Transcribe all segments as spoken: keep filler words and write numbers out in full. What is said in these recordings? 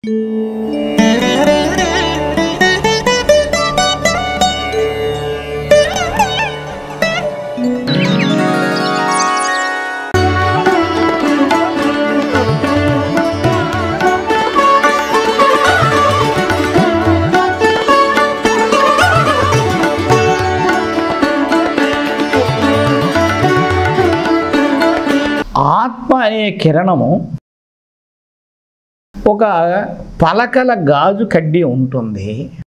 ఆత్మ అనే కిరణము ఒక పలకల గాజు కడ్డీ ఉంటుంది.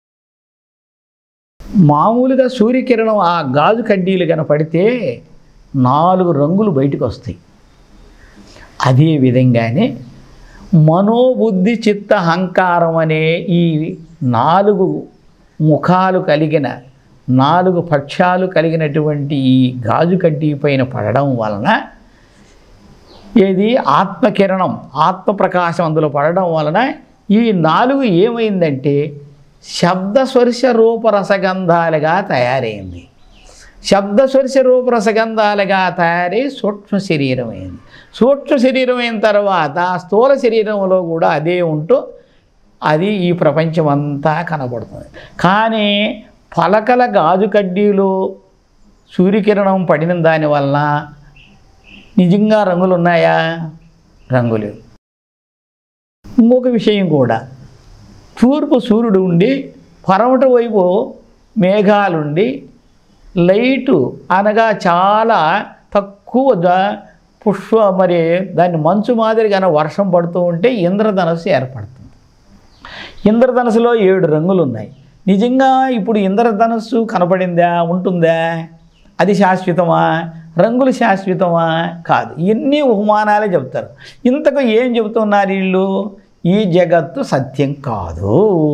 మామూలుగా సూర్యకిరణం ఆ గాజు కడ్డీలు కనపడితే నాలుగు రంగులు బయటకు వస్తాయి. అదే విధంగానే మనోబుద్ధి చిత్త అహంకారం అనే ఈ నాలుగు ముఖాలు కలిగిన నాలుగు పక్షాలు కలిగినటువంటి ఈ గాజు కడ్డీ పైన పడడం వలన ఏది ఆత్మకిరణం ఆత్మప్రకాశం అందులో పడడం వలన ఈ నాలుగు ఏమైందంటే శబ్దస్పర్శ రూపరసగంధాలుగా తయారైంది. శబ్దస్పర్శ రూపరసగంధాలుగా తయారై సూక్ష్మ శరీరం అయింది. సూక్ష్మ శరీరం అయిన తర్వాత స్థూల శరీరంలో కూడా అదే ఉంటూ అది ఈ ప్రపంచం అంతా కనబడుతుంది. కానీ పలకల గాజు కడ్డీలో సూర్యకిరణం పడిన దానివల్ల నిజంగా రంగులు ఉన్నాయా? రంగులు. ఇంకొక విషయం కూడా, తూర్పు సూర్యుడు ఉండి పరమట వైపు మేఘాలుండి లైటు అనగా చాలా తక్కువ పుష్ప మరి దాన్ని మంచు మాదిరిగానే వర్షం పడుతూ ఉంటే ఇంద్రధనస్సు ఏర్పడుతుంది. ఇంద్రధనస్సులో ఏడు రంగులు ఉన్నాయి. నిజంగా ఇప్పుడు ఇంద్రధనస్సు కనపడిందా? ఉంటుందా? అది శాశ్వతమా? రంగులు శాశ్వతమా? కాదు. ఇన్ని ఉపమానాలే చెప్తారు. ఇంతకు ఏం చెబుతున్నారు వీళ్ళు? ఈ జగత్తు సత్యం కాదు.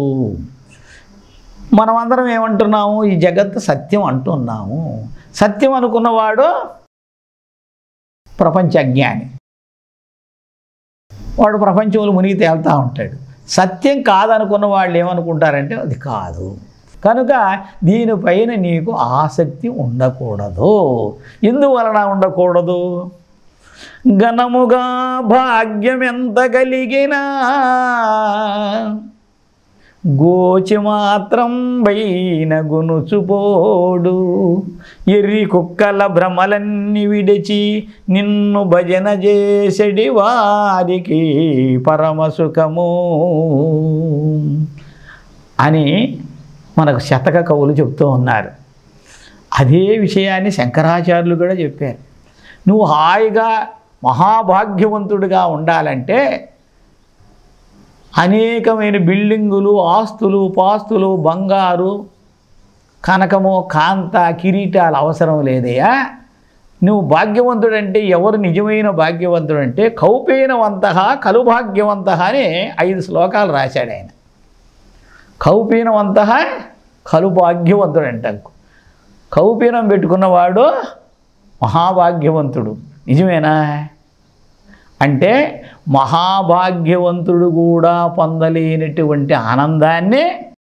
మనమందరం ఏమంటున్నాము? ఈ జగత్తు సత్యం అంటున్నాము. సత్యం అనుకున్నవాడు ప్రపంచ అజ్ఞాని. వాడు ప్రపంచంలో మునిగి తేలుతూ ఉంటాడు. సత్యం కాదనుకున్న వాళ్ళు ఏమనుకుంటారంటే అది కాదు. కనుక దీనిపైన నీకు ఆసక్తి ఉండకూడదు. ఎందువలన ఉండకూడదు? ఘనముగా భాగ్యం ఎంత కలిగినా గోచి మాత్రం బైన గునుచుపోడు. ఎర్రి కుక్కల భ్రమలన్నీ విడిచి నిన్ను భజన చేసడి వారికి పరమసుఖము అని మనకు శతక కవులు చెప్తూ ఉన్నారు. అదే విషయాన్ని శంకరాచార్యులు కూడా చెప్పారు. నువ్వు హాయిగా మహాభాగ్యవంతుడిగా ఉండాలంటే అనేకమైన బిల్డింగులు, ఆస్తులు, పాస్తులు, బంగారు, కనకము, కాంత, కిరీటాలు అవసరం లేదయ్యా. నువ్వు భాగ్యవంతుడంటే ఎవరు నిజమైన భాగ్యవంతుడంటే కౌపీనవంత కలు భాగ్యవంత అని ఐదు శ్లోకాలు రాశాడు ఆయన. కౌపీనవంత కలు భాగ్యవంతుడు అంటారు. కౌపీనం పెట్టుకున్నవాడు మహాభాగ్యవంతుడు. నిజమేనా? అంటే మహాభాగ్యవంతుడు కూడా పొందలేనటువంటి ఆనందాన్ని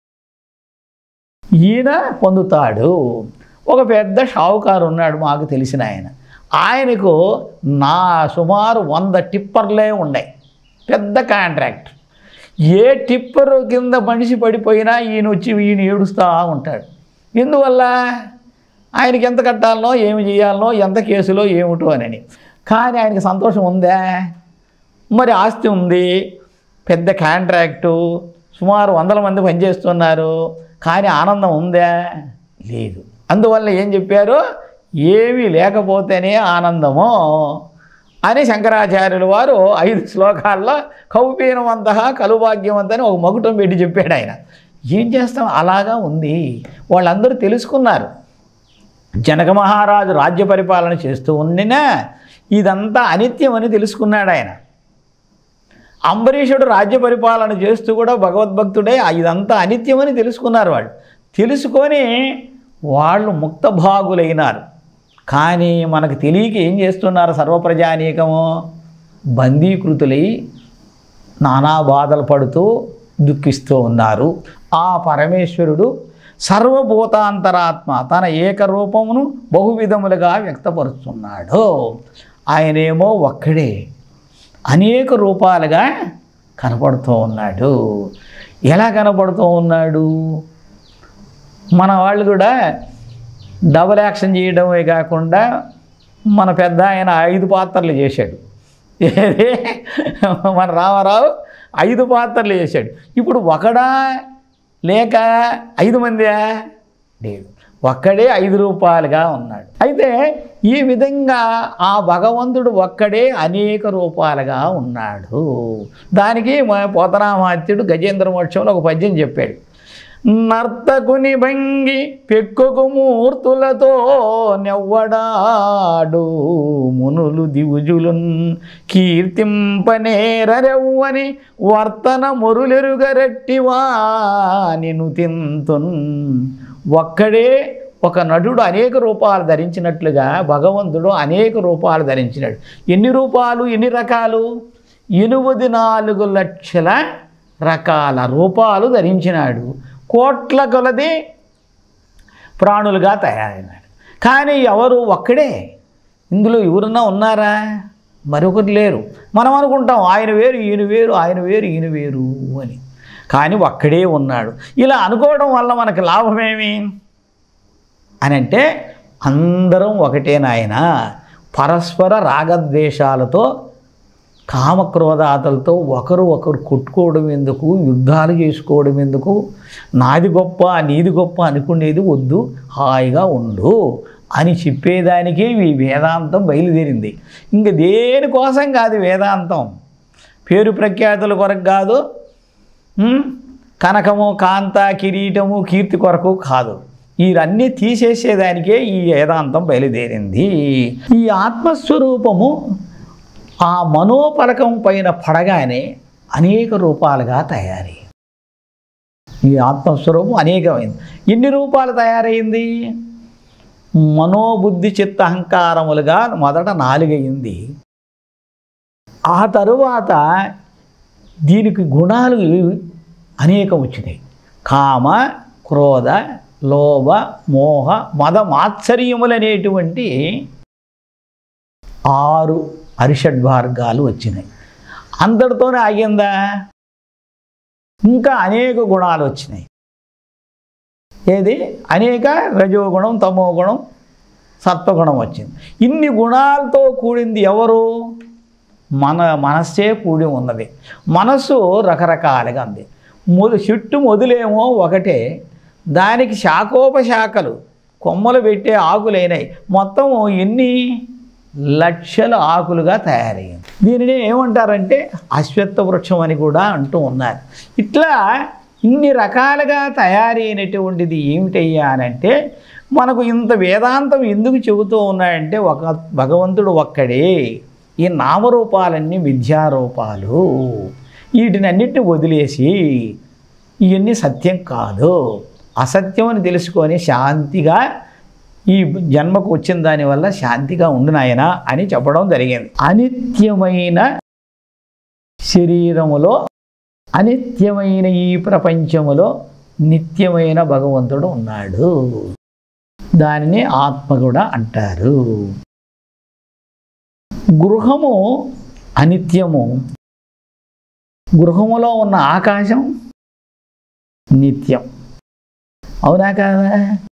ఈయన పొందుతాడు. ఒక పెద్ద షావుకారు ఉన్నాడు మాకు తెలిసిన ఆయన. ఆయనకు నా సుమారు వంద టిప్పర్లే ఉన్నాయి. పెద్ద కాంట్రాక్ట్. ఏ టిప్పర్ కింద మనిషి పడిపోయినా ఈయన వచ్చి ఈయన ఏడుస్తూ ఉంటాడు. ఎందువల్ల? ఆయనకి ఎంత కట్టాలనో, ఏమి చేయాలనో, ఎంత కేసులో ఏమిటో అని. కానీ ఆయనకి సంతోషం ఉందా? మరి ఆస్తి ఉంది, పెద్ద కాంట్రాక్టు, సుమారు వందల మంది పనిచేస్తున్నారు. కానీ ఆనందం ఉందా? లేదు. అందువల్ల ఏం చెప్పారు? ఏమీ లేకపోతేనే ఆనందము అని శంకరాచార్యుల వారు ఐదు శ్లోకాల్లో కౌపీనవంత కలుభాగ్యవంతని ఒక మగుటం పెట్టి చెప్పాడు ఆయన. ఏం చేస్తాం? అలాగా ఉంది. వాళ్ళందరూ తెలుసుకున్నారు. జనక మహారాజు రాజ్య పరిపాలన చేస్తూ ఉన్నినా ఇదంతా అనిత్యమని తెలుసుకున్నాడు ఆయన. అంబరీషుడు రాజ్య పరిపాలన చేస్తూ కూడా భగవద్భక్తుడే ఇదంతా అనిత్యమని తెలుసుకున్నారు. వాళ్ళు తెలుసుకొని వాళ్ళు ముక్తభాగులైనారు. కానీ మనకు తెలియక ఏం చేస్తున్నారు? సర్వప్రజానీకము బందీకృతులై నానా బాధలు పడుతూ దుఃఖిస్తూ ఉన్నారు. ఆ పరమేశ్వరుడు సర్వభూతాంతరాత్మ తన ఏకరూపమును బహువిధములుగా వ్యక్తపరుస్తున్నాడు. ఆయనేమో ఒక్కడే అనేక రూపాలుగా కనపడుతూ ఉన్నాడు. ఎలా కనపడుతూ ఉన్నాడు? మన వాళ్ళు కూడా డబల్ యాక్షన్ చేయడమే కాకుండా మన పెద్ద ఆయన ఐదు పాత్రలు చేశాడు. ఏది మన రామారావు ఐదు పాత్రలు చేశాడు. ఇప్పుడు ఒకడా లేక ఐదు మందియా? లేదు, ఒక్కడే ఐదు రూపాయలుగా ఉన్నాడు. అయితే ఈ విధంగా ఆ భగవంతుడు ఒక్కడే అనేక రూపాలుగా ఉన్నాడు. దానికి మా పోతనామాత్యుడు గజేంద్ర మోక్షంలో ఒక పద్యం చెప్పాడు. నర్తకుని భంగి పెక్కుకు మూర్తులతో నెవ్వడాడు మునులు దివుజులున్ కీర్తింపనేరరెవ్వని వర్తన మొరులెరుగరట్టివా నిను తింతున్. ఒక్కడే ఒక నటుడు అనేక రూపాలు ధరించినట్లుగా భగవంతుడు అనేక రూపాలు ధరించినాడు. ఎన్ని రూపాలు, ఎన్ని రకాలు? ఎనిమిది నాలుగు లక్షల రకాల రూపాలు ధరించినాడు. కోట్ల కొలది ప్రాణులుగా తయారైనాడు. కానీ ఎవరు? ఒక్కడే. ఇందులో ఎవరన్నా ఉన్నారా? మరొకరు లేరు. మనం అనుకుంటాం ఆయన వేరు ఈయన వేరు, ఆయన వేరు ఈయన వేరు అని. కానీ ఒక్కడే ఉన్నాడు. ఇలా అనుకోవడం వల్ల మనకు లాభమేమి అని అంటే, అందరం ఒకటే నాయన. పరస్పర రాగద్వేషాలతో కామక్రోధాతలతో ఒకరు ఒకరు కొట్టుకోవడం ఎందుకు, యుద్ధాలు చేసుకోవడం ఎందుకు, నాది గొప్ప నీది గొప్ప అనుకునేది వద్దు, హాయిగా ఉండు అని చెప్పేదానికే ఈ వేదాంతం బయలుదేరింది. ఇంక దేనికోసం కాదు వేదాంతం. పేరు ప్రఖ్యాతుల కొరకు కాదు, కనకము కాంత కిరీటము కీర్తి కొరకు కాదు. ఇవన్నీ తీసేసేదానికే ఈ వేదాంతం బయలుదేరింది. ఈ ఆత్మస్వరూపము ఆ మనోపలకం పైన పడగానే అనేక రూపాలుగా తయారై, ఈ ఆత్మస్వరూపం అనేకమైంది. ఎన్ని రూపాలు తయారైంది? మనోబుద్ధి చిత్త అహంకారములుగా మొదట నాలుగయింది. ఆ తరువాత దీనికి గుణాలు అనేకం వచ్చినాయి. కామ, క్రోధ, లోభ, మోహ, మద, మాత్సర్యములనేటువంటి ఆరు అరిషడ్మార్గాలు వచ్చినాయి. అంతటితోనే ఆగిందా? ఇంకా అనేక గుణాలు వచ్చినాయి. ఏది? అనేక రజోగుణం, తమోగుణం, సత్వగుణం వచ్చింది. ఇన్ని గుణాలతో కూడింది ఎవరు? మన మనస్సే కూడి ఉన్నది. మనస్సు రకరకాలుగా ఉంది. మొద చెట్టు మొదలేమో ఒకటే, దానికి శాఖోపశాఖలు కొమ్మలు పెట్టే ఆకులైనాయి. మొత్తం ఎన్ని లక్షల ఆకులుగా తయారయ్యింది. దీనిని ఏమంటారంటే అశ్వత్థ వృక్షం అని కూడా అంటూ ఉన్నారు. ఇట్లా ఇన్ని రకాలుగా తయారైనటువంటిది ఏమిటయ్యా అనంటే, మనకు ఇంత వేదాంతం ఎందుకు చెబుతూ ఉన్నాయంటే, ఒక భగవంతుడు ఒక్కడే. ఈ నామరూపాలన్నీ విద్యారూపాలు. వీటిని అన్నిటిని వదిలేసి ఇవన్నీ సత్యం కాదు, అసత్యం అని తెలుసుకొని శాంతిగా ఈ జన్మకు వచ్చిన దానివల్ల శాంతిగా ఉండు నాయన అని చెప్పడం జరిగింది. అనిత్యమైన శరీరములో, అనిత్యమైన ఈ ప్రపంచములో నిత్యమైన భగవంతుడు ఉన్నాడు. దానిని ఆత్మ కూడా అంటారు. గృహము అనిత్యము, గృహములో ఉన్న ఆకాశం నిత్యం. అవునా కాదా?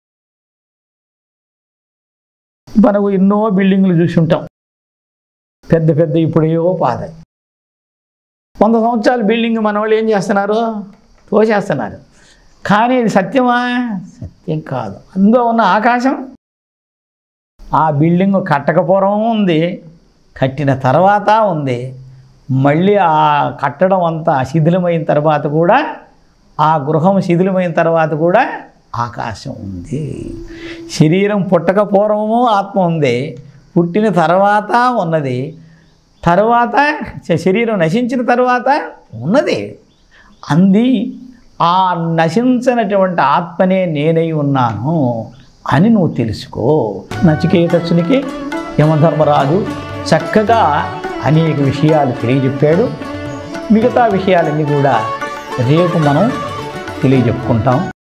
మనకు ఎన్నో బిల్డింగ్లు చూసి ఉంటాం, పెద్ద పెద్ద ఇప్పుడేవో పాత వంద సంవత్సరాల బిల్డింగ్ మన వాళ్ళు ఏం చేస్తున్నారు? తోసేస్తున్నారు. కానీ ఇది సత్యమా? సత్యం కాదు. అందులో ఉన్న ఆకాశం, ఆ బిల్డింగ్ కట్టకపోవడం ఉంది, కట్టిన తర్వాత ఉంది, మళ్ళీ ఆ కట్టడం అంతా శిథిలమైన తర్వాత కూడా, ఆ గృహం శిథిలమైన తర్వాత కూడా ఆకాశం ఉంది. శరీరం పుట్టక పూర్వము ఆత్మ ఉంది, పుట్టిన తర్వాత ఉన్నది, తర్వాత శరీరం నశించిన తర్వాత ఉన్నది. అంది ఆ నశించినటువంటి ఆత్మనే నేనై ఉన్నాను అని నువ్వు తెలుసుకో. నచికేతసునికి యమధర్మరాజు చక్కగా అనేక విషయాలు తెలియజెప్పాడు. మిగతా విషయాలన్నీ కూడా రేపు మనం తెలియజెప్పుకుంటాం.